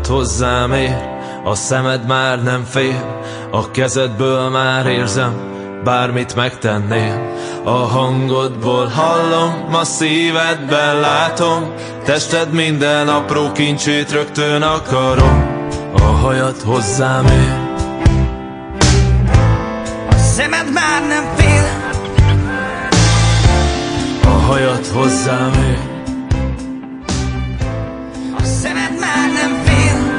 hajad hozzám ér, a szemed már nem fél, a kezedből már érzem, bármit megtennél. A hangodból hallom, a szívedben látom, tested minden apró kincsét rögtön akarom. A hajad hozzám ér, a szemed már nem fél, a hajad hozzám ér, a szemed már nem fél,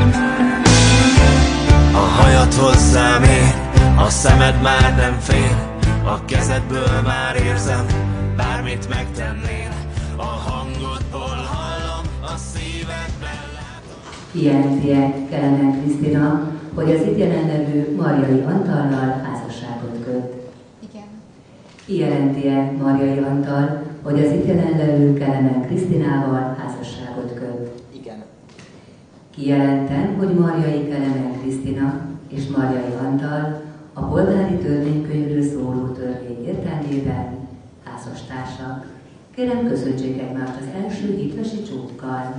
a hajad hozzám ér, a szemed már nem fél, a kezedből már érzem, bármit megtennél. A hangodból hallom, a szívedben látom. Kijelenti-e Kelemen Krisztina, hogy az itt jelenlevő Marjai Antallal házasságot köt? Igen. Kijelenti-e Marjai Antal, hogy az itt jelenlevő Kelemen Krisztinával házasságot köt? Igen. Kijelentem, hogy Marjai Kelemen Krisztina és Marjai Antal a polgári törvénykönyvről szóló törvény értelmében házastársak. Kérem, köszöntsék egymást az első hitvesi csókkal.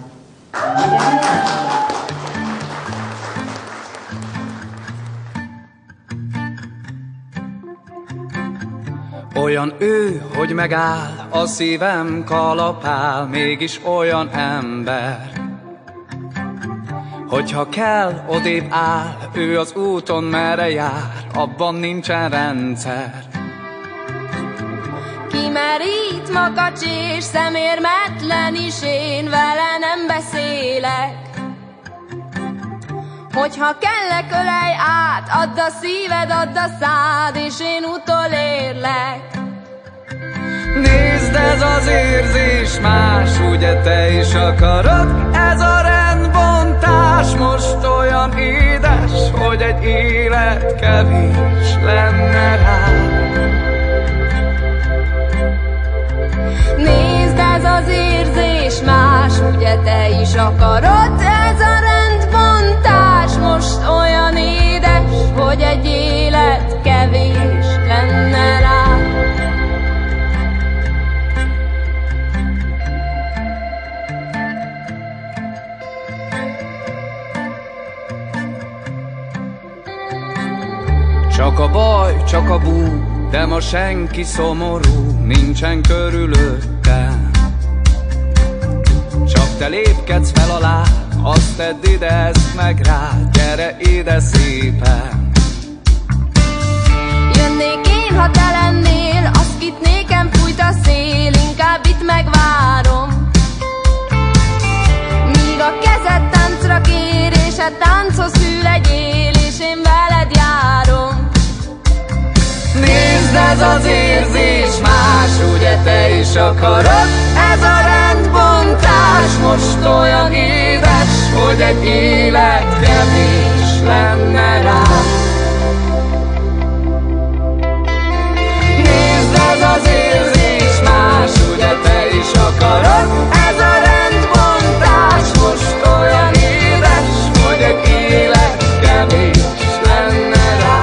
Olyan ő, hogy megáll, a szívem kalapál, mégis olyan ember. Hogyha kell, odébb áll, ő az úton merre jár, abban nincsen rendszer. Kimerít makacs és szemérmetlen is, én vele nem beszélek. Hogyha kellek, ölej át, add a szíved, add a szád, és én utolérlek. Nézd, ez az érzés más, ugye te is akarod? Ez a rendbontás most olyan édes, hogy egy élet kevés lenne rá. Nézd, ez az érzés más, ugye te is akarod? Ez a rendbontás most olyan édes, hogy egy élet kevés lenne rá. Csak a baj, csak a bú, de ma senki szomorú, nincsen körülöttem. Csak te lépkedsz fel alá, azt tedd ide, ezt meg rá, gyere ide szépen. Jönnék én, ha te lennél, azt kit nékem fújt a szél, inkább itt megvárom. Míg a kezed táncra kér, és a tánchoz hű legyél, és én veled járom. Nézd, ez az érzés más, ugye te is akarod? Ez a rendbontás most olyan édes, hogy egy élet kevés lenne rá. Nézd, ez az érzés más, ugye te is akarod? Ez a rendbontás most olyan édes, hogy egy élet kevés lenne rá.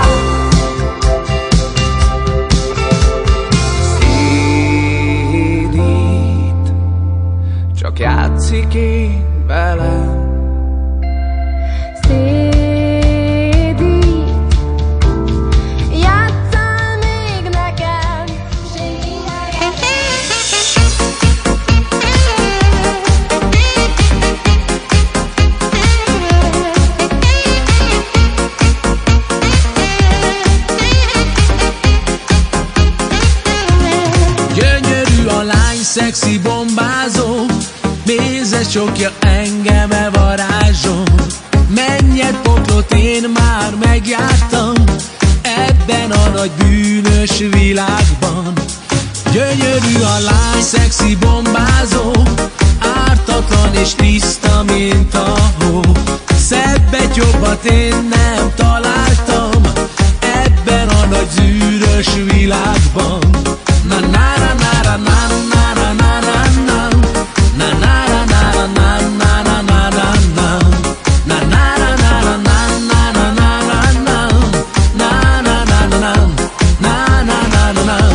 Csak játszik én velem. Szédít, játsszál még nekem, Gyönyörű a lány, szexi bombázó, mézes csokja engem-e varázsol. Mennyet poklot én már megjártam ebben a nagy bűnös világban. Gyönyörű a lány, szexi bombázó, ártatlan és tiszta, mint a hó. Szebbet, jobbat én nem találtam ebben a nagy zűrös világban. Na na na na na na na na na na. Na na na na na na na na na na. Na na na na na na na na na na. Na na na na na. Na na na na na.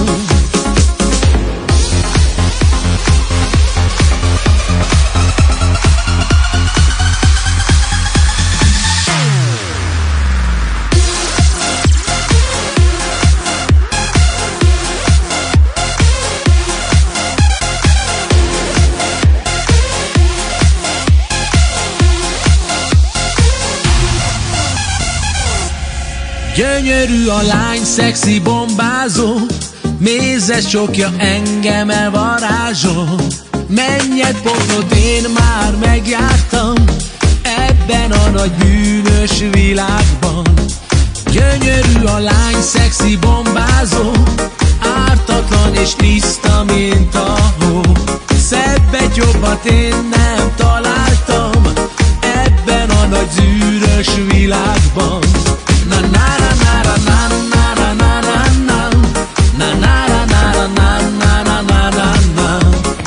Gyönyörű a lány, szexi bombázó, mézes csokja engem elvarázsol. Mennyet poklot én már megjártam ebben a nagy bűnös világban. Gyönyörű a lány, szexi bombázó, ártatlan és tiszta, mint a hó. Szebbet jobbat én nem találtam ebben a nagy zűrös világban. Na na na na na na na na na na na na na na na na na na na.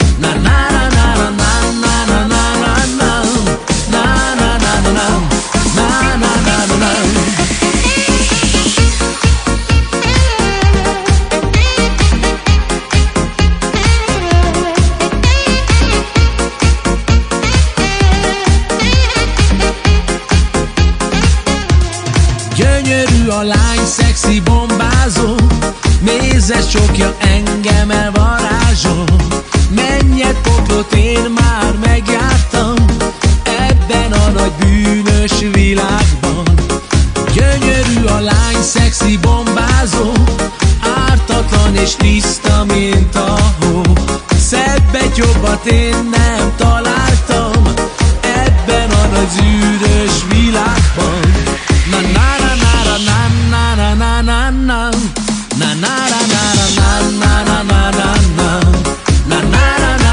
Gyönyörű a lány, szexi bombázó, mézes csokja engem elvarázsol. Mennyet poklot én már megjártam ebben a nagy bűnös világban. Gyönyörű a lány, szexi bombázó, ártatlan és tiszta, mint a hó. Szebbet jobbat én nem találtam ebben a nagy zűrös világban. Na na na na na na na na na na na na na na na na na.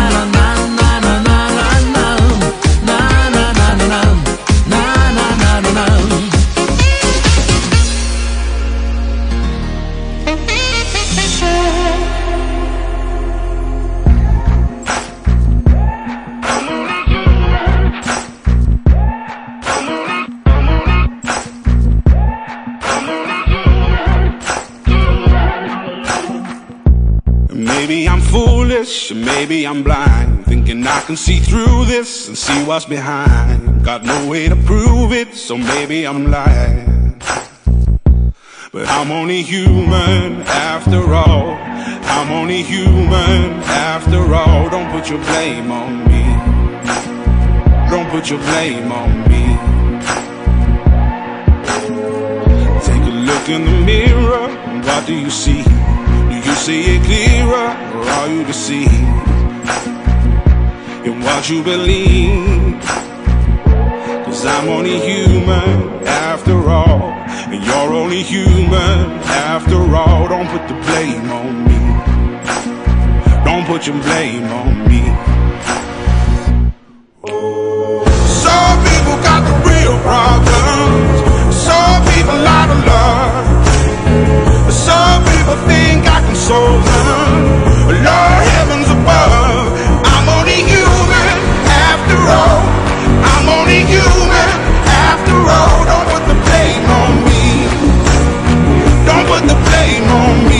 Maybe I'm foolish, maybe I'm blind, thinking I can see through this and see what's behind. Got no way to prove it, so maybe I'm lying. But I'm only human after all. I'm only human after all. Don't put your blame on me. Don't put your blame on me. Take a look in the mirror, what do you see? You see it clearer, or are you deceived in what you believe? 'Cause I'm only human after all, and you're only human after all. Don't put the blame on me. Don't put your blame on me. Some people got the real problems. Some people out of love. Some people think I can solve them. Lord, heavens above, I'm only human after all. I'm only human after all. Don't put the blame on me. Don't put the blame on me.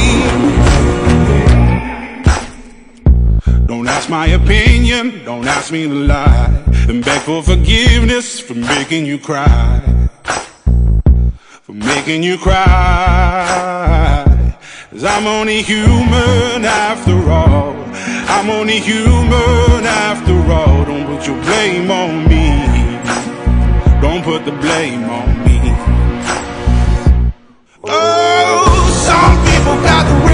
Don't ask my opinion, don't ask me to lie, and beg for forgiveness for making you cry. For making you cry. 'Cause I'm only human after all. I'm only human after all. Don't put your blame on me. Don't put the blame on me. Oh, some people got the